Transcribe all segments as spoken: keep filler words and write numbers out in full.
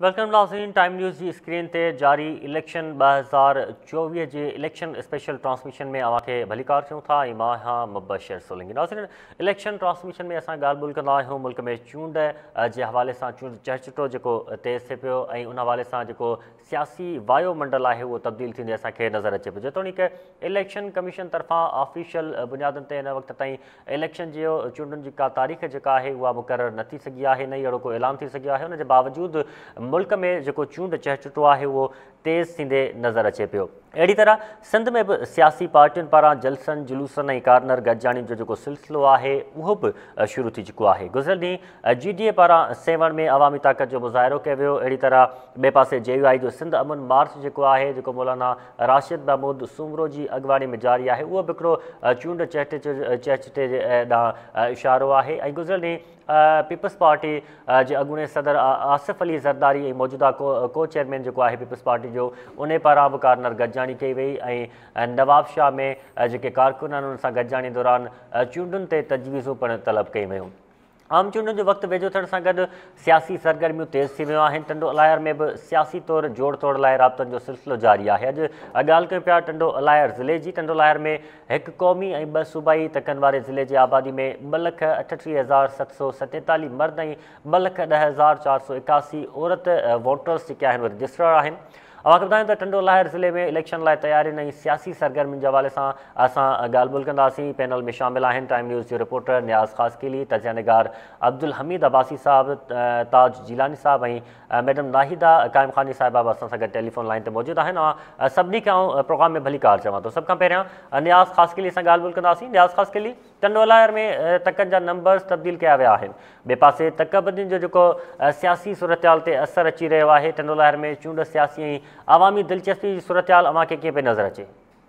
Welcome नाज़रीन, time news की screen ते जारी इलेक्शन ब हज़ार चौवीह के इलेक्शन स्पेशल ट्रांसमिशन में अवां खे भलीकार चूं था ऐं मां हाँ मुबशर सोलंगी। नाज़रीन, इलेक्शन ट्रांसमिशन में असां ॻाल्हि ॿोल कंदा आहियूं मुल्क में चूंड जे हवाले सां चूंड चहचटो जेको तेज़ थिए पियो ऐं उन हवाले सां जेको सियासी वायुमंडल आहे उहो तब्दील थींदे असांखे नज़र अचे पियो। जेतोणीकि इलेक्शन कमीशन तरफ़ां ऑफिशियल बुनियादनि ते हिन वक़्त ताईं इलेक्शन जो चूंडुनि जी का तारीख़ जेका आहे उहा मुक़ररु न थी सघी आहे, न ई अहिड़ो को ऐलान थी सघियो आहे। उनजे बावजूदि मुल्क में जेको चूंड चहचटो आहे उहो तेज़ थींदे नज़र अचे पियो। अहिड़ी तरह सिंध में बि सियासी पार्टियुनि पारां जलसनि जुलूसनि ऐं कार्नर गॾिजाणी जो जेको सिलसिलो आहे उहो बि शुरू थी चुको आहे। गुज़िरियल ॾींहुं जी डी ए पारां सेवण में अवामी ताक़त जो मुज़ाहिरो कयो वियो। अहिड़ी तरह ॿिए पासे जे यू आई जो सिंध अमन मार्च जेको आहे जेको मौलाना राशिद महमूद सूमरो जी अॻुवाणी में जारी आहे उहो बि हिकिड़ो चूंड चहटे चहचटे जे ॾांहुं इशारो आहे। ऐं गुज़िरियल ॾींहुं पीपल्स पार्टी जे अॻूणे सदर आसिफ अली ज़रदारी ऐं मौजूदा को को चेयरमैन जेको आहे पीपल्स पार्टी जो उन पारां बि कार्नर गॾिजाणी कई वई ऐं नवाब शाह में जेके कारकुन आहिनि उन सां गॾिजाणी दौरान चूंडुनि ते तजवीज़ूं पिणु तलब कई वयूं। आम चूंडुनि जो वक़्तु वेझो थियण सां गॾु सियासी सरगर्मियूं तेज़ थी वियूं आहिनि। टंडो अलायर में बि सियासी तौरु जोड़ तोड़ लाइ राब्तनि जो सिलसिलो जारी आहे। अॼु ॻाल्हि कयूं पिया टंडो अलायर ज़िले जी। टंडो अलायर में हिकु क़ौमी ऐं ॿ सूबाई तकनि वारे ज़िले जे आबादी में ॿ लख अठटीह हज़ार सत सौ सतेतालीह मर्द ऐं ॿ लख ॾह हज़ार चारि सौ एकासी औरत वोटर्स जेके आहिनि उहे रजिस्टर्ड आहिनि। अवां खे ॿुधायूं त टंडो अलायर ज़िले में इलेक्शन लाइ तयारियुनि ऐं सियासी सरगर्मियुनि जे हवाले सां असां ॻाल्हि ॿोल कंदासीं। पैनल में शामिल आहिनि टाइम न्यूज़ जो रिपोर्टर नियाज़ ख़ासकीली, तजिया निगार अब्दुल हमीद अब्बासी साहब, ताज जिलानी साहब ऐं मैडम नाहिदा काइम ख़ानी साहिबा बि असां सां गॾु टेलीफोन लाइन ते मौजूदु आहिनि। ऐं सभिनी खे आउं प्रोग्राम में भली कार चवां थो। सभ खां पहिरियां नियाज़ ख़ासकीली सां ॻाल्हि ॿोल कंदासीं। नियाज़ ख़ासकीली, टंडो अलायर में तकनि जा नंबर्स तब्दील कया विया आहिनि। ॿिए पासे तकबंदियुनि जो जेको सियासी सूरतहाल ते असरु अची रहियो आहे। टंडो अलायर में चूंड सियासी ऐं अवामी दिलचस्पी जी सूरतहाल अव्हां खे कीअं पई नज़र अचे?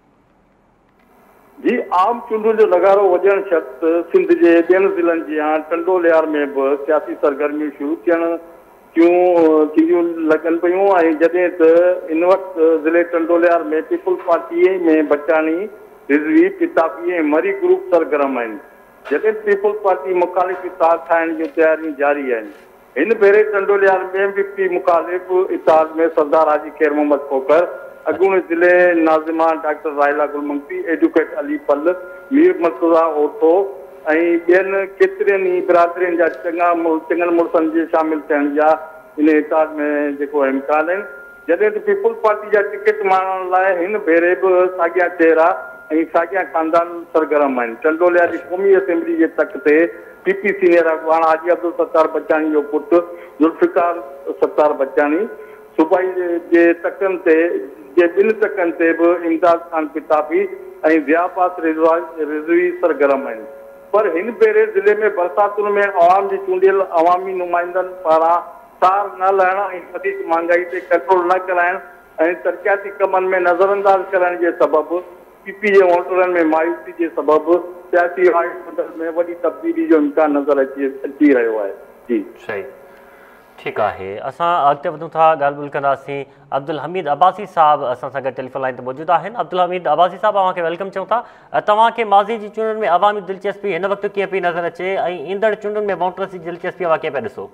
जी, आम चूंडुनि जो नगारो वॼण शख़्स सिंध जे ॿियनि ज़िलनि जी टंडो अलायर में बि सियासी सरगर्मियूं शुरू थियण थियूं थींदियूं लॻनि पियूं ऐं जॾहिं त इन वक़्तु ज़िले टंडो अलायर में पीपल्स पार्टी में बचाणी, रिज़वी, किताबी ऐं मरी ग्रुप सरगर्म आहिनि। जॾहिं पीपल्स पार्टी मुख़ालिफ़ इतिहाद ठाहिण जूं तयारियूं जारी आहिनि। हिन भेरे टंडो अलायर में बि पी मुख़ालिफ़ इतिहाद में सरदार हाजी खैर मोहम्मद खोकर, अॻूणे ज़िले नाज़िमा डॉक्टर राहिला गुलमंगती, एडवोकेट अली पल, मीर मर्तज़ा ओथो ऐं ॿियनि केतिरनि ई बिरादरियुनि जा चङा चङनि मुड़ुसनि जे शामिल थियण जा इन इतिहाद में जेको इम्कान आहिनि। जॾहिं त पीपल्स पार्टी जा टिकट माणण लाइ हिन भेरे बि साॻिया चेहरा ऐं साॻिया ख़ानदान सरगर्म आहिनि। टंडो अलायर जी क़ौमी असेंबली जे तक ते पीपी सीनियर अॻवान हाजी अब्दुल सत्तार बचाणी जो पुटु ज़ुल्फ़िकार सत्तार बचाणी, सूबाई जे तकनि ते जे ॿिनि तकनि ते बि इमदाद ख़ान किताबी ऐं ज़ियापास रिज़वी सरगर्म आहिनि। पर हिन भेरे ज़िले में बरसातुनि में अवाम जी चूंडियल अवामी नुमाइंदनि पारां सार न लहण ऐं वधीक महांगाई ते कंट्रोल न कराइण ऐं तरक़ियाती कमनि में नज़रअंदाज़ करण जे सबबि पीपी जे वोटरनि में मायूसी जे सबबि सियासी वायुमंडल में वॾी तब्दीली जो इम्कान नज़र अची अची रहियो आहे। जी सही, ठीकु आहे। असां अॻिते वधूं था, ॻाल्हि ॿोल कंदासीं। अब्दुल हमीद अब्बासी साहब असां सां गॾु टेलीफोन लाइन ते मौजूदु आहिनि। अब्दुल हमीद अब्बासी साहब, अव्हांखे वेलकम चऊं था। तव्हांखे माज़ी जी चूंडुनि में अवामी दिलचस्पी हिन वक़्तु कीअं पई नज़र अचे ऐं ईंदड़ चूंडुनि में वोटर्स जी दिलचस्पी अव्हां कीअं पिया ॾिसो?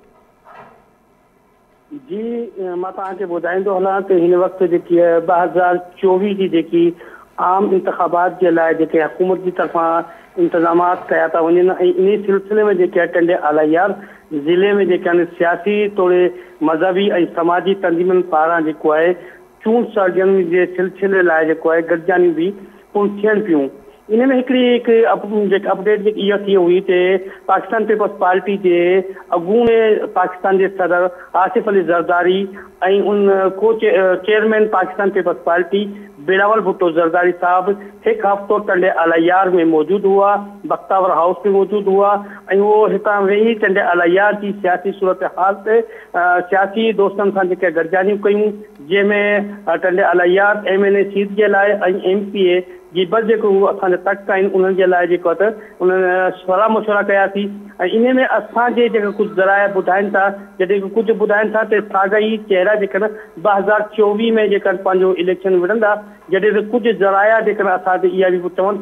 जी, मां तव्हांखे ॿुधाईंदो हलां त हिन वक़्तु जेकी आहे ॿ हज़ार चोवीह जी जेकी आम इंतख़ाबात जे लाइ जेके हुकूमत जी तरफ़ां इंतज़ामात कया था वञनि ऐं इन सिलसिले में जेके आहे टंडे अलायर ज़िले में जेके आहिनि सियासी तौरु मज़हबी ऐं समाजी तंज़ीमुनि पारां जेको आहे चूंड सरगर्मी जे सिलसिले लाइ जेको आहे गॾिजाणियूं बि पूर्ण थियनि पियूं। इन में हिकिड़ी हिकु जेका अपडेट जेकी इहा थी हुई त पाकिस्तान पीपल्स पार्टी जे अॻूणे पाकिस्तान जे सदर आसिफ अली ज़रदारी ऐं उन को chairman Pakistan Peoples Party Bilawal Bhutto Zardari साहब हिकु हफ़्तो टंडे अलायर में मौजूदु हुआ, बख्तावर हाउस में मौजूदु हुआ ऐं उहो हितां वेही टंडे अलायर जी सियासी सूरत हाल ते सियासी दोस्तनि सां जेके गॾिजाणियूं कयूं, जंहिंमें टंडे Allahyar M N A seat जे लाइ ऐं एम पी ए जी बस जेको असांजा तख़्त आहिनि उन्हनि जे लाइ जेको त उन्हनि सलाह मशवरा कयासीं। ऐं इन में असांजे जेके कुझु ज़राया ॿुधाइनि था, जॾहिं कुझु ॿुधाइनि था त साॻा ई चेहरा जेके ॿ हज़ार चोवीह में जेका पंहिंजो इलेक्शन विढ़ंदा, जॾहिं त कुझु ज़राया जेका असांखे इहा बि चवनि था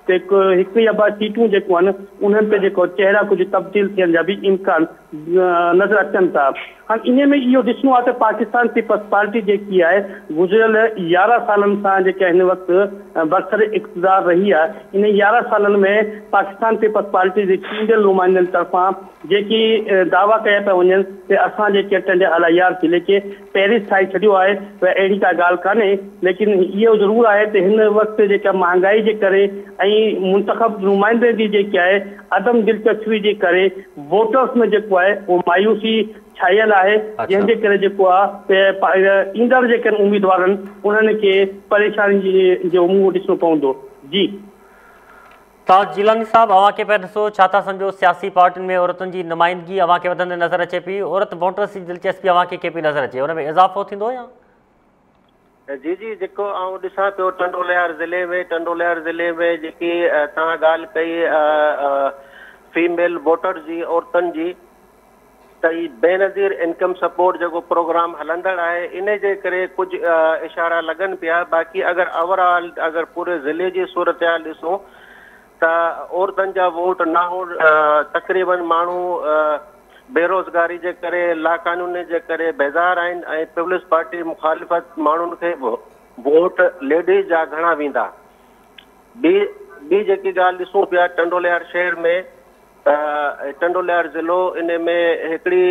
ते हिकु या ॿ सीटूं जेको आहिनि उन्हनि ते जेको चहिरा कुझु तब्दील थियण जा बि इम्कान नज़र अचनि था। हाणे इन में इहो ॾिसणो आहे त पाकिस्तान पीपल्स पार्टी जेकी आहे गुज़िरियल यारहं सालनि सां जेके हिन वक़्तु बरसर इक़्तिदार रही आहे, इन यारहं सालनि में पाकिस्तान पीपल्स पार्टी जे चूंडियल नुमाइंदनि तरफ़ां जेकी दावा कया पिया वञनि त असां जेके अटंड अलायार ज़िले खे पेरिस ठाहे छॾियो आहे, त अहिड़ी का ॻाल्हि कान्हे। लेकिन इहो ज़रूरु आहे त हिन वक़्तु जेका महांगाई जे करे ऐं मुंतख़ब नुमाइंदे जी जेकी आहे अदम दिलचस्पी जे करे वोटर्स में जेको आहे उहो मायूसी छायल आहे, जंहिंजे करे जेको आहे ईंदड़ जेके उम्मीदवार आहिनि उन्हनि खे परेशानी जो मुंहुं ॾिसणो पवंदो। जी ताज जिलानी साहब, अवां खे पिया ॾिसो छा था सम्झो सियासी पार्टियुनि में औरतुनि जी नुमाइंदगी अवां खे वधंदे नज़र अचे पई, औरत वोटर्स जी दिलचस्पी अवां खे पई नज़र अचे, हुन में इज़ाफ़ो थींदो या? जी जी जेको आउं ॾिसां पियो टंडोलियार ज़िले में टंडोलियार ज़िले में जेकी तव्हां ॻाल्हि कई फीमेल वोटर जी, औरतुनि जी, त ही बेनज़ीर इनकम सपोर्ट जेको प्रोग्राम हलंदड़ आहे इन जे करे कुझु इशारा लॻनि पिया। बाक़ी अगरि ओवरऑल अगरि पूरे ज़िले जी सूरत हाल ॾिसूं त औरतुनि जा वोट न हुअण, तक़रीबन माण्हू बेरोज़गारी जे करे, लाक़ानूनी जे करे बेज़ार आहिनि ऐं पीपल्स पार्टी मुखालिफ़त माण्हुनि खे वोट लेडीज़ जा घणा वेंदा। ॿी ॿी जेकी ॻाल्हि ॾिसूं पिया टंडोलियार शहर में, टंडोलियार ज़िलो इन में हिकिड़ी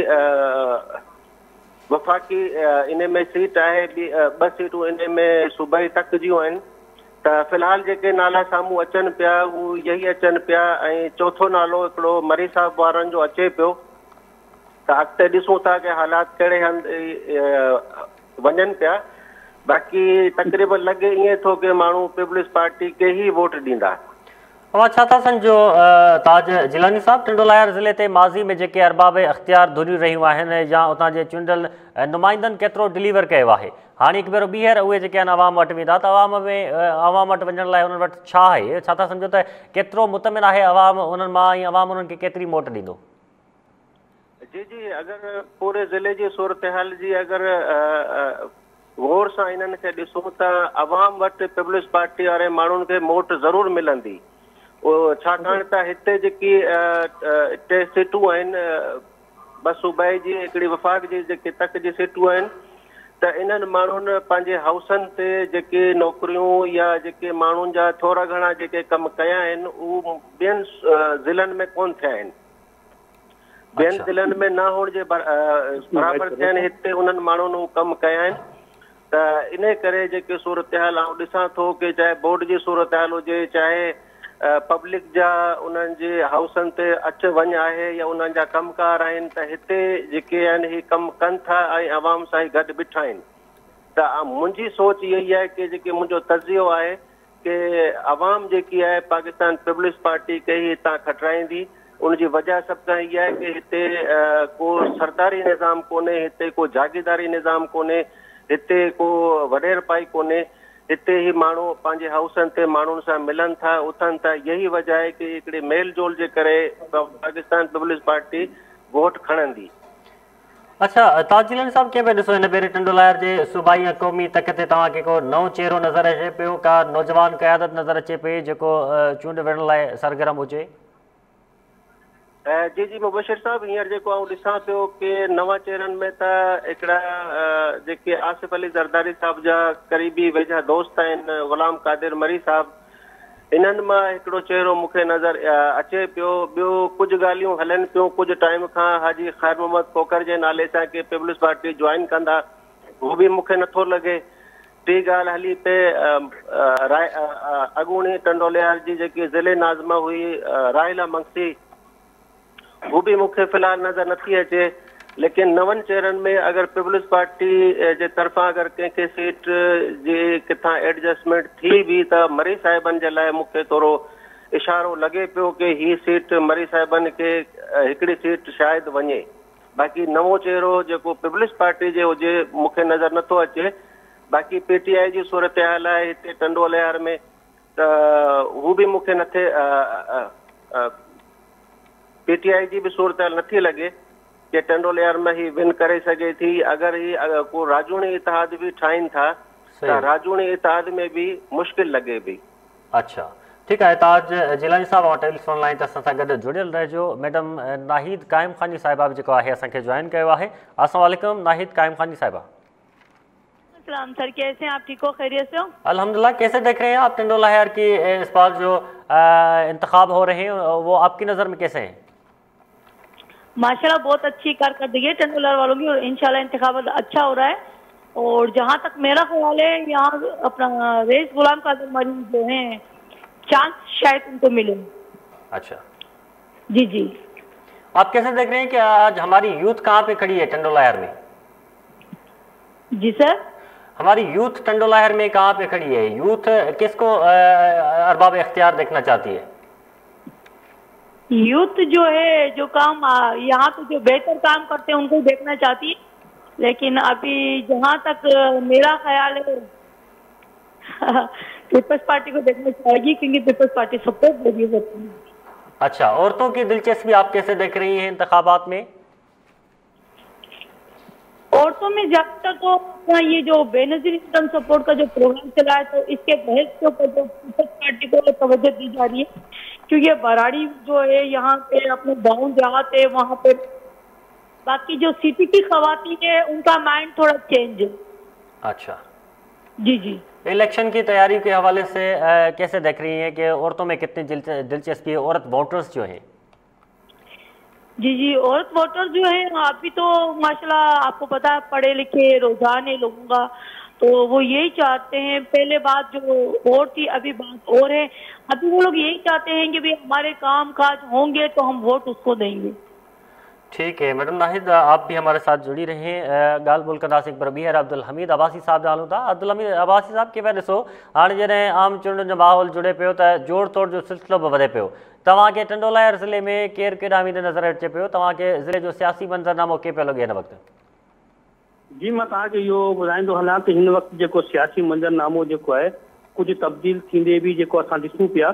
वफ़ाक़ी इन में सीट आहे, ॿ सीटूं इन में सूबाई तक जूं आहिनि। त फ़िलहाल जेके नाला साम्हूं अचनि पिया उहे यही अचनि पिया ऐं चोथों नालो हिकिड़ो मरी साहिब वारनि जो अचे पियो। त अॻिते ॾिसूं था कि हालात कहिड़े हंधि वञनि पिया। बाक़ी तक़रीबन लॻे ईअं थो कि माण्हू पीपल्स पार्टी खे ई वोट ॾींदा। अवां छा था सम्झो ताज जिलानी साहब, टंडोलियार ज़िले ते माज़ी में जेके अरबाब अख़्तियार धुरियूं रहियूं आहिनि या उतां जे चूंडियल नुमाइंदनि केतिरो डिलीवर कयो आहे, हाणे हिकु भेरो ॿीहर उहे जेके आहिनि अवाम वटि वेंदा त अवाम में अवाम वटि वञण लाइ उन्हनि वटि छा आहे? छा था सम्झो त केतिरो मुतमिन आहे अवाम उन्हनि मां ऐं अवाम उन्हनि खे केतिरी मोट ॾींदो? जी जी अगरि पूरे ज़िले जी सूरत हाल जी अगरि गौर सां इन्हनि खे ॾिसूं त अवाम वटि पीपल्स पार्टी वारे माण्हुनि खे मोट ज़रूरु मिलंदी। छाकाणि त हिते जेकी टे सीटूं आहिनि, ॿ सूबाई जी हिकिड़ी वफ़ाक़ जी जेके तक जी सीटूं आहिनि, त इन्हनि माण्हुनि पंहिंजे हाउसनि ते जेके नौकरियूं या जेके माण्हुनि जा थोरा घणा जेके कम कया आहिनि उहे ॿियनि ज़िलनि में कोन थिया आहिनि। ॿियनि ज़िलनि में न हुअण जे बराबरि थिया आहिनि, हिते उन्हनि माण्हुनि हू कम कया आहिनि। त इन करे जेके सूरत हाल आउं ॾिसां थो कि चाहे बोर्ड जी सूरत हाल हुजे, चाहे पब्लिक जा उन्हनि जे हाउसनि ते अच वञ आहे या उन्हनि जा कमकार आहिनि, त हिते जेके आहिनि ही कमु कनि था ऐं आवाम सां ई गॾु बीठा आहिनि। त मुंहिंजी सोच इहा ई आहे कि जेके मुंहिंजो तज़ियो आहे कि आवाम जेकी आहे पाकिस्तान पीपल्स पार्टी खे ई हितां खटाईंदी। उनजी वजह सभ खां इहा आहे कि हिते को सरदारी निज़ाम कोन्हे, हिते को जागीरदारी निज़ाम कोन्हे, हिते को वॾेर पाई कोन्हे। हिते ई माण्हू पंहिंजे हाउसनि ते माण्हुनि सां मिलनि था, उथनि था। यही वजह आहे कि हिकिड़े मेल जोल जे करे पाकिस्तान पीपल्स पार्टी वोट खणंदी। अच्छा ताज जिलानी साहब, कीअं पिया ॾिसो हिन भेरे टंडोलियार जे सूबाई ऐं क़ौमी तक ते तव्हांखे को नओं चहिरो नज़र अचे पियो, का नौजवान क़यादत नज़र अचे पई जेको चूंड विढ़ण लाइ सरगर्म हुजे? जी जी मुबशिर साहब, हींअर जेको आउं ॾिसां पियो कि नवां चहिरनि में त हिकिड़ा जेके आसिफ अली ज़रदारी साहिब जा क़रीबी वेझा दोस्त आहिनि, ग़ुलाम कादिर मरी साहिब, इन्हनि मां हिकिड़ो चहिरो मूंखे नज़र अचे पियो। ॿियो कुझु ॻाल्हियूं हलनि पियूं कुझु टाइम खां हाजी ख़ैर मोहम्मद खोखर जे नाले सां कि पीपल्स पार्टी जॉइन कंदा, उहो बि मूंखे नथो लॻे। टी ॻाल्हि हली पे राय अॻूणी टंडोलियार जी जेकी ज़िले नाज़मा हुई राहिला मंगसी, वो भी मूंखे फ़िलहाल नज़र नथी अचे। लेकिन नवनि चहिरनि में अगरि पीपल्स पार्टी जे तरफ़ां अगरि कंहिंखे सीट जी किथां एडजस्टमेंट थी बि त मरी साहिबनि जे लाइ मूंखे थोरो इशारो लॻे पियो कि हीअ सीट मरी साहिबनि खे हिकिड़ी सीट शायदि वञे। बाक़ी नवों चहिरो जेको पीपल्स पार्टी जे हुजे मूंखे नज़र नथो अचे। बाक़ी पी टी आई जी सूरत हाल आहे हिते टंडोलियार में, त हू बि मूंखे नथे पी टी आई जी भी सूरत हाल नथी लगे कि टंडोलियार में ही विन करे सके थी। अगर ही अगर को राजूनी इतिहाद भी ठाइन था तो राजूनी इतिहाद में भी मुश्किल लगे भी। अच्छा ठीक है। ताज जिलानी साहब और टेलीफोन लाइन ते असां सां गॾु जुड़ियल रहिजो। मैडम नाहिद काइम खानी साहिबा जेको आहे असांखे जॉइन कयो आहे। अस्सलाम वालेकुम नाहिद काइम खानी साहिबा। सलाम सर, कैसे हैं आप? ठीक हो, खैरियत से हो? अल्हम्दुलिल्लाह। कैसे देख रहे हैं आप टंडोला हेयर की इस बार जो इंतखाब हो रहे हैं वो आपकी नज़र में कैसे हैं? माशाल्लाह बहुत अच्छी कारकर्दगी है टंडोला वालों की और इंशाल्लाह इंतखाब अच्छा हो रहा है। और जहाँ तक मेरा ख्याल है यहाँ अपना रेस गुलाम कादिर मरीज जो हैं चांस शायद उनको मिले। अच्छा जी जी। आप कैसे देख रहे हैं कि आज हमारी यूथ कहाँ पे खड़ी है टंडोला हेयर में? जी सर, हमारी यूथ टंडोला हेयर में कहाँ पे खड़ी है? यूथ किसको अरबाब इख्तियार देखना चाहती है? यूथ जो है जो काम यहाँ पे जो बेहतर काम करते हैं उनको देखना चाहती है, लेकिन अभी जहाँ तक मेरा ख्याल है पीपल्स पार्टी को देखना चाहेगी क्योंकि पीपल्स पार्टी सपोर्ट दे रही है। अच्छा, औरतों की दिलचस्पी आप कैसे देख रही हैं इंतखाबात में? औरतों में ज्यादातर तो ये जो बेनजीर इनकम सपोर्ट का जो प्रोग्राम चला है तो इसके बहस के ऊपर जो पीपल्स पार्टी को तवज्जो दी जा रही है, क्योंकि बराड़ी जो है यहाँ पे अपने गाँव देहात है वहाँ पे, बाकी जो सिटी की खवातीन है उनका माइंड थोड़ा चेंज है। अच्छा जी जी। इलेक्शन की तैयारी के हवाले से आ, कैसे देख रही हैं कि औरतों में कितनी दिलचस्पी है, औरत वोटर्स जो हैं? जी जी, औरत वोटर जो है अभी तो माशाल्लाह आपको पता है पढ़े लिखे रुझान है लोगों का, तो वो यही चाहते हैं। पहले बात जो और थी अभी बात और है, अभी वो लोग यही चाहते हैं कि भाई हमारे काम काज होंगे तो हम वोट उसको देंगे। ठीक है मैडम नाहिद, आप भी हमारे साथ जुड़ी रहे हैं। गाल बोल कंदासीं पर ॿीहर अब्दुल हमीद अब्बासी साहब ॻाल्हायूं था। अब्दुल हमीद अब्बासी साहब खे पिया ॾिसो हाणे जॾहिं आम चूंडुनि जो माहौल जुड़े पियो त जोड़ तोड़ जो सिलसिलो बि वधे पियो। तव्हांखे टंडोला हेयर ज़िले में केरु केॾा उम्मीद नज़र अचे पियो? तव्हांखे ज़िले जो सियासी मंज़रनामो कीअं पियो लॻे हिन वक़्तु? जी मां तव्हांखे इहो ॿुधाईंदो हलां त हिन वक़्तु जेको सियासी मंज़रनामो जेको आहे कुझु तब्दील थींदे बि जेको असां ॾिसूं पिया,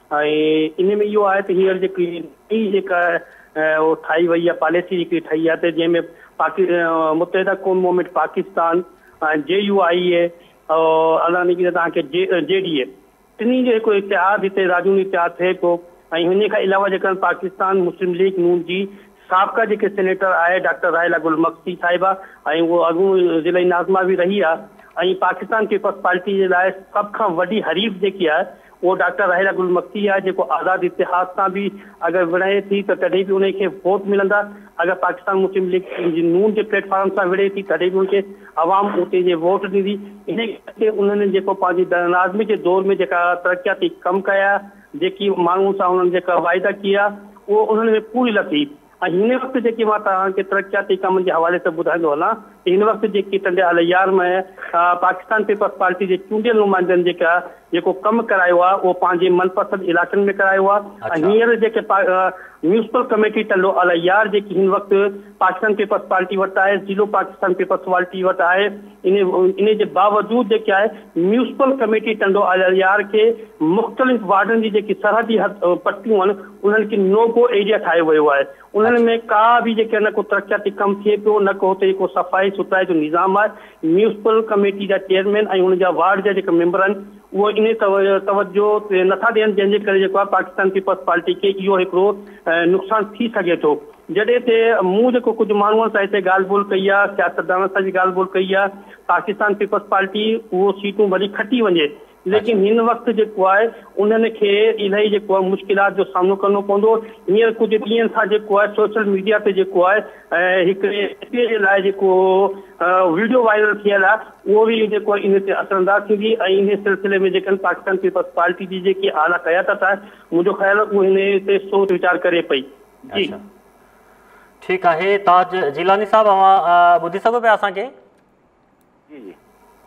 ऐं इन में इहो आहे त हींअर जेकी नई जेका वो ठाही वही है पॉलिसी जेकी ठही आहे त जंहिंमें पाकि Muttahida Qaumi movement Pakistan, J U I A और अलानी की तव्हांखे जे जे डी ए टिनी जो हिकु इतिहाद हिते राजूनी इतिहाद थिए पियो। ऐं हिन खां अलावा जेका पाकिस्तान मुस्लिम लीग नून जी साबिक़ा जेके सेनेटर आहे डॉक्टर राहिला गुल मक्सी साहिबा, ऐं उहो अॻूं ज़िले नाज़मा बि रही आहे, ऐं पाकिस्तान पीपल्स पार्टी जे लाइ सभ खां वॾी हरीफ़ जेकी आहे वो डॉक्टर राहिला गुल मक्सी आहे, जेको आज़ाद इतिहाद सां बि अगरि विढ़े थी त तॾहिं बि उनखे वोट मिलंदा। अगरि पाकिस्तान मुस्लिम लीग नून जे प्लेटफॉर्म सां विढ़े थी तॾहिं बि उनखे आवाम उते जे वोट ॾींदी। इन करे उन्हनि जेको पंहिंजी नाज़मी जे दौर में जेका तरक़ियाती कमु कया, जेकी माण्हुनि सां उन्हनि जेका वाइदा किया, उहो उन्हनि में पूरी लथी। ऐं हिन वक़्तु जेकी मां तव्हांखे तरक़ियाती कमनि जे हवाले सां ॿुधाईंदो हलां त हिन वक़्तु जेकी टंडे अलियार में पाकिस्तान पीपल्स पार्टी जे चूंडियल नुमाइंदनि जेका जेको कमु करायो आहे उहो पंहिंजे मनपसंद इलाइक़नि में करायो आहे। ऐं हींअर जेके म्यूनिसिपल कमेटी टंडो अलियार जेकी हिन वक़्तु पाकिस्तान पीपल्स पार्टी वटि आहे, ज़िलो पाकिस्तान पीपल्स पार्टी वटि आहे, इन इन जे बावजूदि जेके आहे म्यूनिसिपल कमेटी टंडो अलियार खे मुख़्तलिफ़ वार्डनि जी जेकी सरहदी पट्टियूं आहिनि उन्हनि खे नो गो एरिया ठाहियो वियो आहे। उन्हनि में का बि जेके न को तरक़ियाती कमु थिए पियो, न को हुते को सफ़ाई सुथराई जो निज़ाम आहे। म्यूनिसिपल कमेटी जा चेयरमैन ऐं उन जा वार्ड जा जेके मेंबर आहिनि उहो इन तवजो नथा ॾियनि, जंहिंजे करे जेको आहे पाकिस्तान पीपल्स पार्टी खे इहो हिकिड़ो नुक़सानु थी सघे थो। जॾहिं ते मूं जेको कुझु माण्हुनि सां हिते ॻाल्हि ॿोल कई आहे, सियासतदान सां बि ॻाल्हि ॿोल कई आहे, पाकिस्तान पीपल्स पार्टी उहो सीटूं वरी खटी वञे, लेकिन हिन वक़्तु जेको आहे उन्हनि खे इलाही जेको आहे मुश्किलात जो सामनो करणो पवंदो। हींअर कुझु ॾींहंनि खां जेको आहे सोशल मीडिया ते जेको आहे हिकिड़े जे लाइ जेको वीडियो वायरल थियल आहे उहो बि जेको इन ते असरअंदाज़ थींदी। ऐं इन सिलसिले में जेके पाकिस्तान पीपल्स पार्टी जी जेकी आला क़यादत आहे मुंहिंजो ख़्यालु आहे उहो हिन ते सोच वीचार करे पई। जी ठीकु आहे। ताज जिलानी साहब अवां ॿुधी सघो पिया असांखे? जी जी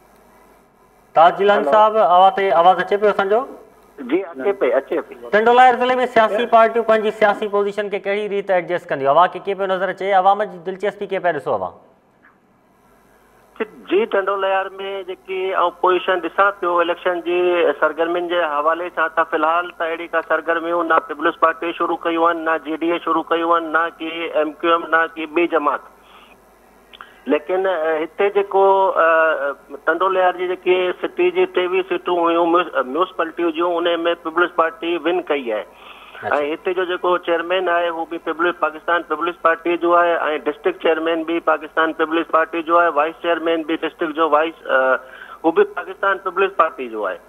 ताज जिलानी साहब आवाज़ ते आवाज़ अचे पियो असांजो? जी अचे पई अचे पई। टंडोला हेयर ज़िले में सियासी पार्टियूं पंहिंजी सियासी पोजीशन खे कहिड़ी रीति एडजस्ट कंदियूं? अवां खे कीअं पियो नज़र अचे? अवाम जी दिलचस्पी कीअं पिया ॾिसो अवां? जी टंडोला हेयर में जेकी ऐं पोजीशन ॾिसां पियो इलेक्शन जी सरगर्मियुनि जे हवाले सां त फ़िलहालु त अहिड़ी का सरगर्मियूं न पीपल्स पार्टी शुरू कयूं आहिनि, न जे डी ए शुरू कयूं आहिनि, न की एम क्यू एम, न की ॿी जमात। लेकिन हिते जेको टंडोलियार जी जेकी सिटी जी टेवीह सीटूं हुयूं म्यूनिसिपैलिटियूं जूं उन में पीपल्स पार्टी विन कई आहे ऐं हिते जो जेको चेयरमैन आहे हू बि पीपल्स पाकिस्तान पीपल्स पार्टी जो आहे ऐं डिस्ट्रिक्ट चेयरमैन बि पाकिस्तान पीपल्स पार्टी जो आहे वाइस चेयरमैन बि डिस्ट्रिक्ट जो वाइस हू बि पाकिस्तान पीपल्स पार्टी जो आहे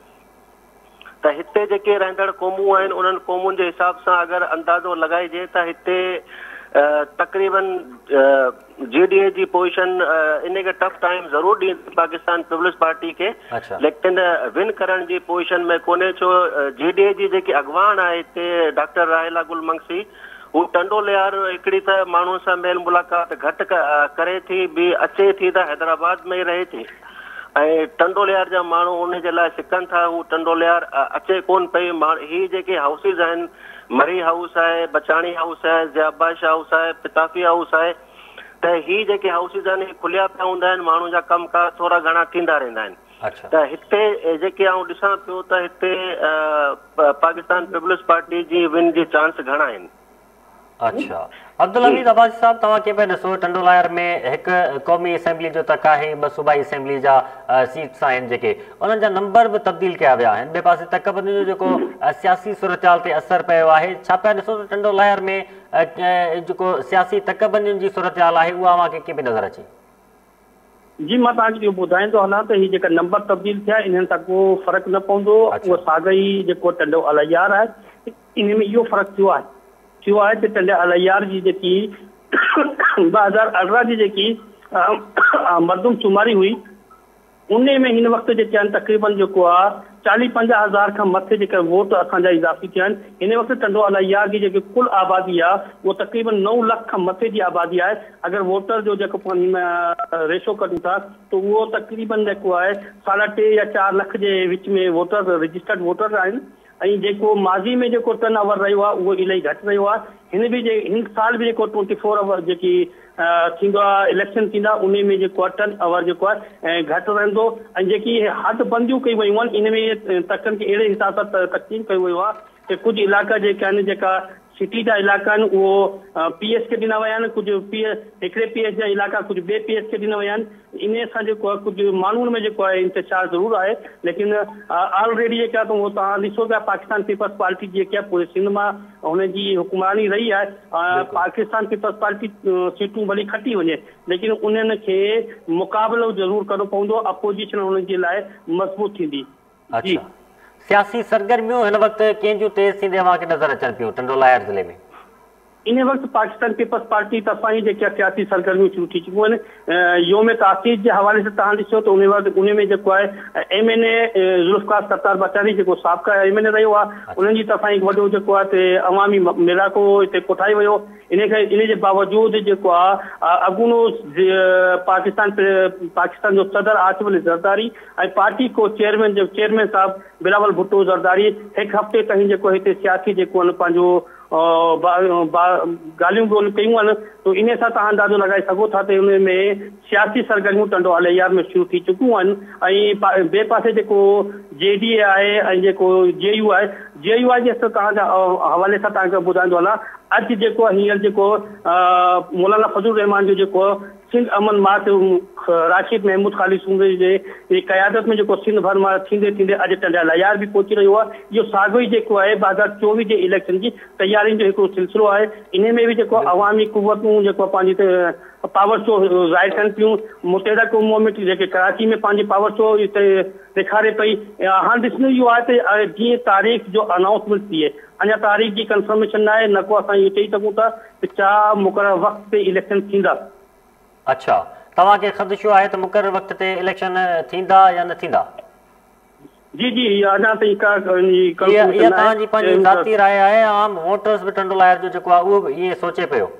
त हिते जेके रहंदड़ क़ौमूं आहिनि उन्हनि क़ौमुनि जे हिसाब सां अगरि अंदाज़ो लॻाइजे त हिते तक़रीबन G D A ji position in खे टफ टाइम ज़रूरु ॾींदी पाकिस्तान पीपल्स पार्टी खे लेकिन विन करण जी पोजीशन में कोन्हे छो जी डी ए जी जेकी अॻवान आहे हिते डॉक्टर राहिला गुल मंगसी हू टंडोलियार हिकिड़ी त माण्हुनि सां मेल मुलाक़ात घटि करे थी ॿी अचे थी त हैदराबाद में ई रहे थी ऐं टंडोलियार जा माण्हू उन जे लाइ सिकनि था हू टंडोलियार अचे कोन पई ही जेके हाउसिस आहिनि मरी हाउस आहे बचाणी हाउस आहे ज़ियाबाश हाउस आहे पिताफी हाउस आहे त ही जेके हाउसिस आहिनि खुलिया पिया हूंदा आहिनि माण्हू जा कमकार थोरा घणा थींदा रहंदा आहिनि त हिते जेके आउं ॾिसां पियो त हिते पाकिस्तान पीपल्स पार्टी जी विन जी चांस घणा आहिनि अच्छा अब्दुल हमीद अब्बासी साहब तव्हां खे पिया ॾिसो टंडोलियार में हिकु क़ौमी असेंबली जो तक आहे ॿ सूबाई असेंबली जा सीट्स आहिनि जेके उन्हनि जा नंबर बि तब्दील कया विया आहिनि ॿिए पासे तकबंदी जो जेको सियासी सूरतहाल ते असरु पियो आहे छा पिया ॾिसो त टंडोलियार में जेको सियासी तकबंदियुनि जी सूरतहाल आहे उहा अव्हांखे कीअं पई नज़र अचे जी मां तव्हांखे इहो ॿुधाईंदो हलां त हीअ जेका नंबर तब्दील थिया इन्हनि सां को फ़र्क़ु न पवंदो उहो साॻई जेको टंडो अलियार आहे इन में इहो फ़र्क़ु थियो आहे थियो आहे त टंडे अलियार जी जेकी ॿ हज़ार अरिड़हं जी जेकी मर्दमशुमारी हुई उन में हिन वक़्तु जेके आहिनि तक़रीबन जेको आहे चालीह पंजाह हज़ार खां मथे जेके वोट असांजा इज़ाफ़ी थिया आहिनि हिन वक़्तु टंडो अलियार जी जेकी कुल आबादी आहे उहो तक़रीबन नव लख खां मथे जी आबादी आहे अगरि वोटर जो जेको रेशो कयूं था त उहो तक़रीबन जेको आहे साढा टे या चारि लख जे विच में वोटर रजिस्टर्ड वोटर आहिनि ऐं जेको माज़ी में जेको टर्न ओवर रहियो आहे उहो इलाही घटि रहियो आहे हिन बि जे हिन साल बि जेको ट्वेंटी फोर आवर जेकी थींदो आहे इलेक्शन थींदा उन में जेको आहे टर्न ओवर जेको आहे ऐं घटि रहंदो ऐं जेकी हद बंदियूं कयूं वयूं आहिनि इन में तकनि खे अहिड़े हिसाब सां तक़सीम कयो वियो आहे कि कुझु इलाइक़ा जेके आहिनि जेका सिटी जा इलाइक़ा आहिनि उहो पी एस खे ॾिना विया आहिनि कुझु पी एस हिकिड़े पी एस जा इलाइक़ा कुझु ॿिए पी एस खे ॾिना विया आहिनि इन सां जेको आहे कुझु माण्हुनि में जेको आहे इंतशार ज़रूरु आहे लेकिन ऑलरेडी जेके आहे त उहो तव्हां ॾिसो पिया पाकिस्तान पीपल्स पार्टी जेकी आहे पूरे सिंध मां हुनजी हुकुमरानी रही आहे पाकिस्तान पीपल्स पार्टी सीटूं भली खटी वञे लेकिन उन्हनि खे मुक़ाबिलो ज़रूरु करणो पवंदो अपोजिशन हुननि जे लाइ मज़बूत थींदी जी सियासी सरगर्मियूं हिन वक़्तु कंहिंजूं तेज़ थींदे अव्हांखे नज़र अचनि पियूं टंडोलियार ज़िले में इन वक़्तु पाकिस्तान पीपल्स पार्टी तरफ़ां ई जेके सियासी सरगर्मियूं शुरू थी चुकियूं आहिनि योम तासीस जे हवाले सां तव्हां ॾिसो त उन वक़्तु उन में जेको आहे M N A Zulfiqar Sattar Bachani जेको साबिक़ा एम एन ए रहियो आहे उन्हनि जी तरफ़ां हिकु वॾो जेको आहे ते अवामी मिलाको हिते कोठायो वियो इन खे इन जे बावजूदि जेको आहे अॻूणो पाकिस्तान पाकिस्तान जो सदर आसिफ अली ज़रदारी ऐं पार्टी को चेयरमैन जो चेयरमैन साहिबु बिलावल भुट्टो ज़रदारी हिकु हफ़्ते ताईं जेको हिते सियासी जेको आहे पंहिंजो ॻाल्हियूं ॿोलियूं कयूं आहिनि त इन सां तव्हां अंदाज़ो लॻाए सघो था त उन में सियासी सरगर्मियूं टंडो अलियार में शुरू थी चुकियूं आहिनि ऐं ॿिए पासे जेको जे डी ए आहे ऐं जेको जे यू आहे जे यू आई जे तव्हांजा हवाले सां तव्हांखे ॿुधाईंदो हलां अॼु जेको हींअर जेको मौलाना फज़लुर रहमान जो जेको सिंध अमन मार्च राशिद महमूद ख़ाली सूबे जे क़यादत में जेको सिंध भर मां थींदे थींदे अॼु टंडे अलियार बि पहुची रहियो आहे इहो साॻियो ई जेको आहे ॿ हज़ार चोवीह जे इलेक्शन जी तयारियुनि जो हिकिड़ो सिलसिलो आहे इन में बि जेको अवामी क़ुवतूं जेको पंहिंजी पावर शो ज़ाहिर कनि पियूं मुतहिदा क़ौमुनि में जेके कराची में पंहिंजी पावर शो हिते ॾेखारे पई हाणे ॾिसणो इहो आहे त जीअं तारीख़ जो अनाउंसमेंट थिए अञा तारीख़ जी कंफर्मेशन न आहे न को असां इहो चई सघूं था त छा मुक़ररु वक़्त ते इलेक्शन थींदा अच्छा तव्हांखे ख़दशो आहे त मुक़ररु वक़्त ते इलेक्शन थींदा या न थींदा जी जी अञा ताईं का इहा तव्हांजी पंहिंजी ज़ाती राय आहे आम वोटर्स बि टंडोलियार जो जेको आहे उहो बि ईअं सोचे पियो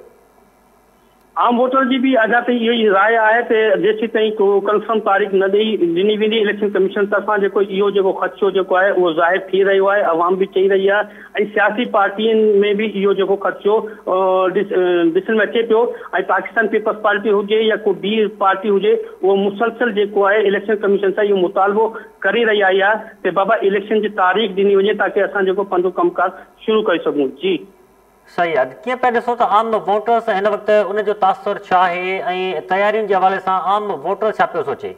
आम वोटर जी भी अञा ताईं इहो ई राय आहे त जेसीं ताईं को कंफर्म तारीख़ न ॾेई ॾिनी वेंदी इलेक्शन कमीशन तरफ़ां जेको इहो जेको ख़दशो जेको आहे उहो ज़ाहिर थी रहियो आहे अवाम बि चई रही आहे ऐं सियासी पार्टियुनि में बि इहो जेको ख़दशो ॾिसण में अचे पियो ऐं पाकिस्तान पीपल्स पार्टी हुजे या को ॿी पार्टी हुजे उहो मुसलसल जेको आहे इलेक्शन कमीशन सां इहो मुतालबो करे रही आई आहे त बाबा इलेक्शन जी तारीख़ ॾिनी वञे ताकी असां जेको पंहिंजो कमकार शुरू करे सघूं जी सही आहे। कीअं पिया ॾिसो त आम वोटर्स हिन वक़्तु उन जो तासुर छा आहे ऐं तयारियुनि जे हवाले सां आम वोटर छा पियो सोचे?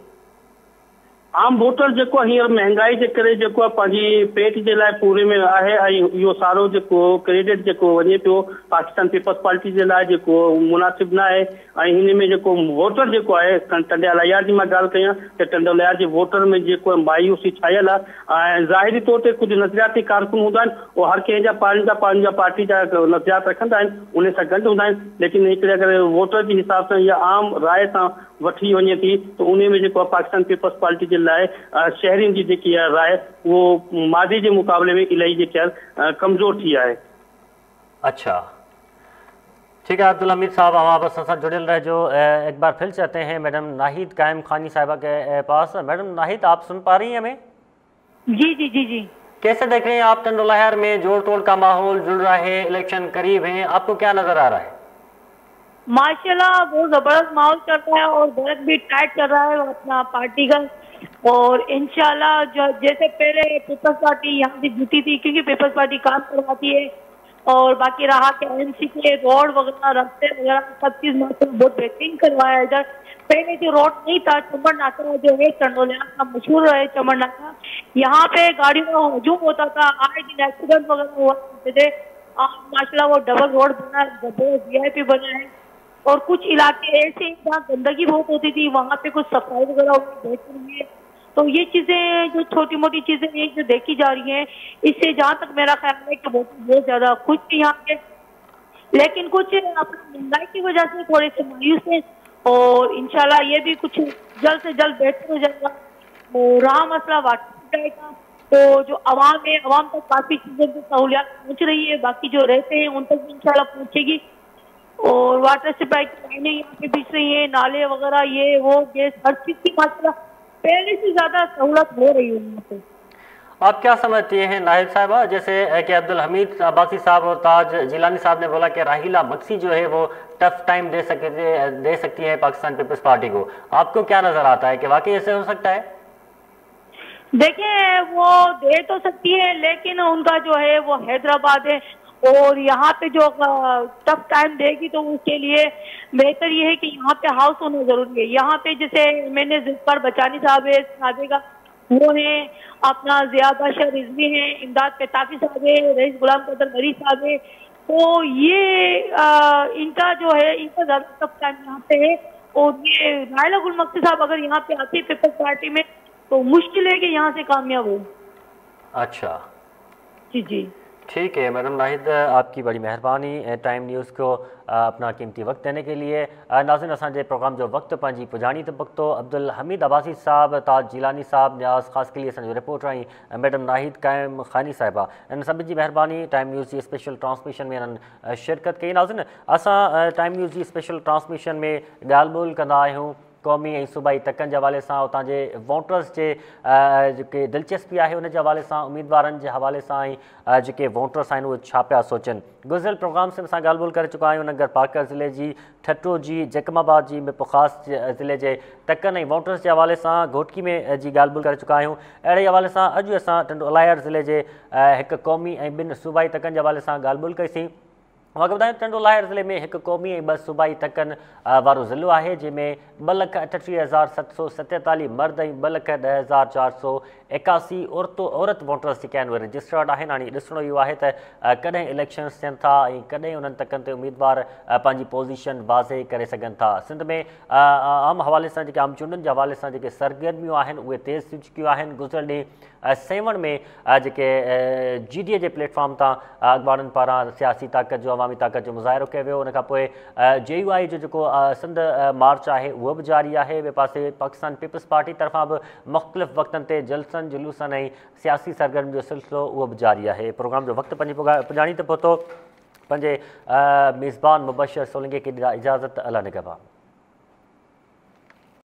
आम वोटर जेको आहे हींअर महांगाई जे करे जेको आहे पंहिंजी पेट जे लाइ पूरे में आहे ऐं इहो सारो जेको क्रेडिट जेको वञे पियो पाकिस्तान पीपल्स पार्टी जे लाइ जेको मुनासिब न आहे। ऐं हिन में जेको वोटर जेको आहे टंडोलाल अय्यार जी मां ॻाल्हि कयां त टंडोलाल अय्यार जे वोटर में जेको मायूसी छायल आहे ऐं ज़ाहिरी तौर ते कुझु नज़रियाती कारकुन हूंदा आहिनि उहे हर कंहिं जा पंहिंजा पंहिंजा पार्टी जा नज़रियात रखंदा आहिनि उन सां गॾु हूंदा आहिनि। लेकिन हिकिड़े अगरि वोटर जे हिसाब सां या आम राय सां वठी वञे थी त उन में जेको आहे पाकिस्तान पीपल्स पार्टी जे लाइ शहरियुनि जी जेकी आहे राय उहो मादी जे मुक़ाबले में इलाही जेकी आहे कमज़ोर थी आहे। अच्छा, ठीक है अब्दुल हमीद साहब, हम आप साथ जुड़े रह जो एक बार फिर चाहते हैं मैडम नाहिद कायम खानी साहिबा के पास। मैडम नाहिद, आप सुन पा रही हैं हमें? जी जी जी जी। कैसे देख रहे हैं आप टंडोलाल में जोड़ तोड़ का माहौल जुड़ रहा है, इलेक्शन करीब है, आपको क्या नजर आ रहा है? माशाल्लाह बहुत जबरदस्त माहौल चल रहा है और बहुत भी टाइट चल रहा है अपना पार्टी का। और इंशाल्लाह जो जैसे पहले पीपल्स पार्टी यहाँ से जीती थी क्योंकि पीपल्स पार्टी काम करवाती है और बाकी रहा कि एनसी के रोड वगैरह रास्ते वगैरह सब चीज माशाल्लाह बहुत बेहतरीन करवाया है। इधर पहले जो रोड नहीं था चमन नाका जो है टंडोलाल का मशहूर है चमन नाका, यहाँ पे गाड़ियों का हजूम होता था, आए दिन एक्सीडेंट वगैरह हुआ करते थे। माशाल्लाह वो डबल रोड बना, वी आई पी बना है और कुछ इलाके ऐसे जहाँ गंदगी बहुत होती थी वहाँ पे कुछ सफाई वगैरह बेहतर हुई है। तो ये चीजें जो छोटी मोटी चीजें ये जो देखी जा रही हैं इससे जहाँ तक मेरा ख्याल है कि बहुत बहुत ज्यादा खुश थे यहाँ पे। लेकिन कुछ अपनी महंगाई की वजह से थोड़े से मायूस है और इंशाल्लाह ये भी कुछ जल्द से जल्द बेहतर हो जाएगा। तो रहा मसला वाटर जाएगा तो जो आवाम है आवाम तक काफी चीजें की सहूलियात पहुँच रही है, बाकी जो रहते हैं उन तक भी इंशाल्लाह पहुँचेगी। और वाटर सप्लाई की लाइनें यहाँ पे बिछ रही है, नाले वगैरह ये वो गैस हर चीज की मात्रा पहले से ज्यादा सहूलत हो रही है यहाँ पे। आप क्या समझती हैं नाहिद साहबा, जैसे कि अब्दुल हमीद अब्बासी साहब और ताज जिलानी साहब ने बोला कि राहिला मक्सी जो है वो टफ टाइम दे सके दे सकती है पाकिस्तान पीपल्स पार्टी को, आपको क्या नजर आता है कि वाकई ऐसे हो सकता है? देखिए वो दे तो सकती है लेकिन उनका जो है वो हैदराबाद है और यहाँ पे जो टफ टाइम देगी तो उसके लिए बेहतर ये है कि यहाँ पे हाउस होना जरूरी है। यहाँ पे जैसे मैंने जुल्फिकार बचानी साहब है साहबेगा वो है, अपना जिया बादशाह रिजवी है, इमदाद पेताफी साहब है, रईस गुलाम कदर मरी साहब है। तो ये आ, इनका जो है इनका ज्यादा टफ टाइम यहाँ पे है और ये राहिला गुल मक्सी साहब अगर यहाँ पे आती है पीपल्स पार्टी में तो मुश्किल है कि यहाँ से कामयाब हो। अच्छा जी जी ठीक है मैडम नाहिद, आपकी बड़ी मेहरबानी टाइम न्यूज़ को अपना कीमती वक्त देने के लिए। नाज़रीन असांजे प्रोग्राम जो वक्त पंहिंजी पुजाणी त वक़्तो अब्दुल हमीद अब्बासी साहब, ताज जिलानी साहब, न्याज़ ख़ास के लिए असांजो रिपोर्टर ऐं मैडम नाहिद कायम खानी साहिबा, इन सभिनी जी मेहरबानी टाइम न्यूज़ जी स्पेशल ट्रांसमिशन में इन्हनि शिरकत कई। नाज़रीन असां टाइम न्यूज़ जी स्पेशल ट्रांसमिशन में ॻाल्हि ॿोल कंदा आहियूं क़ौमी ऐं सूबाई तकनि जे हवाले सां, उतां जे वोटर्स जे जेके दिलचस्पी आहे उन जे हवाले सां, उम्मीदवारनि जे हवाले सां ऐं जेके वोटर्स आहिनि उहे छा पिया सोचनि। गुज़िरियल प्रोग्राम्स में असां ॻाल्हि ॿोल करे चुका आहियूं नगर पाकर ज़िले जी, ठट्टो जी, जैकमाबाद जी, मिरपुखास ज़िले जे तकनि ऐं वोटर्स जे हवाले सां, घोटकी में जी ॻाल्हि ॿोल करे चुका आहियूं। अहिड़े हवाले सां अॼु असां टंडोलाल ज़िले जे हिकु क़ौमी ऐं ॿिनि सूबाई तकनि जे हवाले सां ॻाल्हि ॿोल कईसीं। मूंखे ॿुधायूं टंडोलाल ज़िले में हिकु क़ौमी ऐं ॿ सूबाई तकनि वारो ज़िलो आहे जंहिंमें ॿ लख अठटीह हज़ार सत सौ सतेतालीह मर्द ऐं ॿ लख ॾह हज़ार चारि सौ एकासी औरतूं औरत वोटर्स जेके आहिनि उहे रजिस्टर्ड आहिनि। हाणे ॾिसणो इहो आहे त कॾहिं इलेक्शन्स थियनि था ऐं कॾहिं उन्हनि तकनि ते उम्मीदवार पंहिंजी पोज़ीशन वाज़े करे सघनि था। सिंध में आम हवाले सां जेके आम चूंडनि जे हवाले सां जेके सरगर्मियूं आहिनि उहे तेज़ थी चुकियूं आहिनि। गुज़िरियल ॾींहुं सेवण में जेके G D A J platform तां अख़बारनि पारां सियासी ताक़त जो अवामी ताक़त जो मुज़ाहिरो कयो वियो। उनखां पोइ जे यू आई जो जेको सिंध मार्च आहे उहो बि जारी आहे। ॿिए पासे पाकिस्तान पीपल्स पार्टी तरफ़ां बि मुख़्तलिफ़ वक़्तनि ते जलसनि जुलूसनि ऐं सियासी सरगर्मी जो सिलसिलो उहो बि जारी आहे। प्रोग्राम जो वक़्तु पंहिंजी पुॼाणी ते पहुतो। पंहिंजे मेज़बान मुबशर सोलंकी खे ॾींदा इजाज़त। अल्लाह निगहबान।